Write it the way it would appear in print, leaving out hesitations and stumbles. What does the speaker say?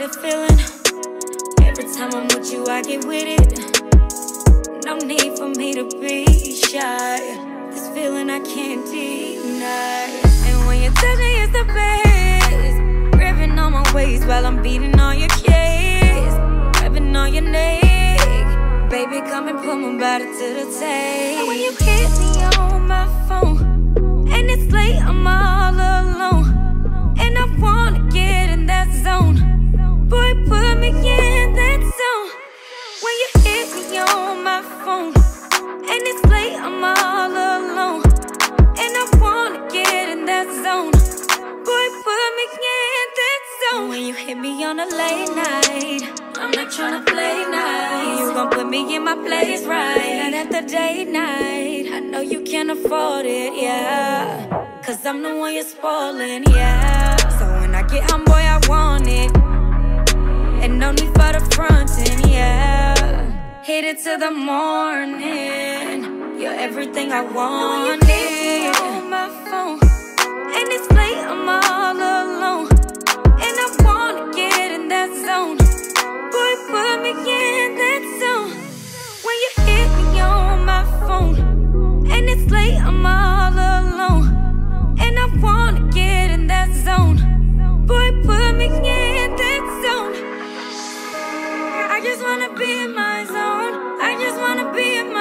that feeling. Every time I'm with you, I get with it. No need for me to be shy. This feeling I can't deny. And when you touch me, it's the best. Gripping on my waist while I'm beating on your kiss, grabbing on your neck. Baby, come and put my body to the test. When you hit me on my phone, and it's late, I'm all alone, and I wanna get in that zone. Boy, put me in that zone. When you hit me on my phone, and it's late, I'm all alone, and I wanna get in that zone. Boy, put me in that zone. When you hit me on a late night, I'm not tryna play nice. You gon' put me in my place right. Night after date night, I know you can't afford it, yeah, cause I'm the one you're spoiling, yeah. So when I get on, boy, I want it, and no need for the frontin', yeah. Hit it till the morning, you're everything I wanted. When you on my phone, and it's late, I'm all alone, and I wanna get in that zone. Boy, put me in that zone. When you hit me on my phone, and it's late, I'm all alone, and I wanna get in that zone. Boy, put me in that zone. I just wanna be in my zone. I just wanna be in my